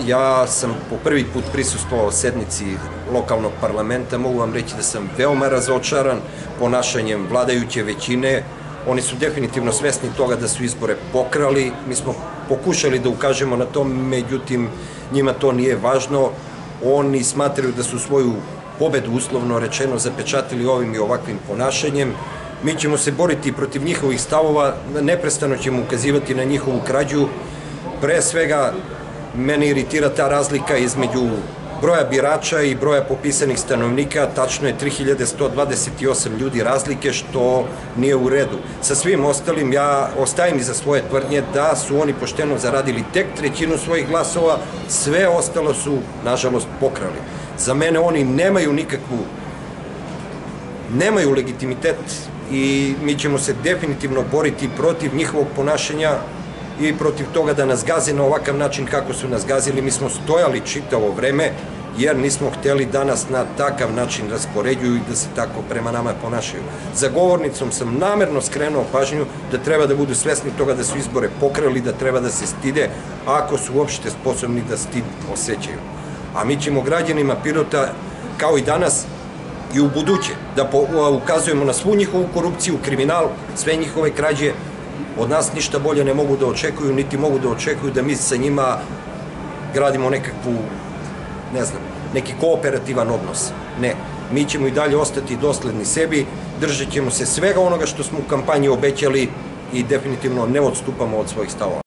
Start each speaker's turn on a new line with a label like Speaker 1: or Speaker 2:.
Speaker 1: Ja sam po prvi put prisustvovao sednici lokalnog parlamenta. Mogu vam reći da sam veoma razočaran ponašanjem vladajuće većine. Oni su definitivno svesni toga da su izbore pokrali. Mi smo pokušali da ukažemo na to, međutim, njima to nije važno. Oni smatraju da su svoju pobedu, uslovno rečeno, zapečatili ovim i ovakvim ponašanjem. Mi ćemo se boriti protiv njihovih stavova, neprestano ćemo ukazivati na njihovu krađu. Pre svega, mene iritira ta razlika između broja birača i broja popisanih stanovnika. Tačno je 3128 ljudi razlike, što nije u redu. Sa svim ostalim, ja ostajem iza svoje tvrdnje da su oni pošteno zaradili tek trećinu svojih glasova, sve ostalo su, nažalost, pokrali. Za mene oni nemaju legitimitet i mi ćemo se definitivno boriti protiv njihovog ponašanja i protiv toga da nas gaze na ovakav način kako su nas gazili. Mi smo stojali čitavo vreme jer nismo hteli da nas na takav način raspoređuju i da se tako prema nama ponašaju. Za govornicom sam namerno skrenuo pažnju da treba da budu svesni toga da su izbore pokrali, da treba da se stide ako su uopšte sposobni da stid osjećaju. A mi ćemo građanima Pirota, kao i danas i u buduće, da ukazujemo na svu njihovu korupciju, kriminal, sve njihove krađe. Od nas ništa bolje ne mogu da očekuju, niti mogu da očekuju da mi sa njima gradimo neki kooperativan odnos. Ne, mi ćemo i dalje ostati dosledni sebi, držat ćemo se svega onoga što smo u kampanji obećali i definitivno ne odstupamo od svojih stavova.